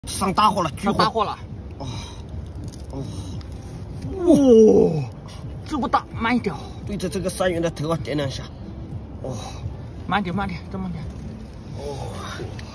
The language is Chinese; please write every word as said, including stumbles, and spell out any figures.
上大火了， 上大火了！ 哦哦， 哇，这么大，慢一点。 对着这个三元的头啊点两下。哦， 慢点，慢点，再慢点。 哦。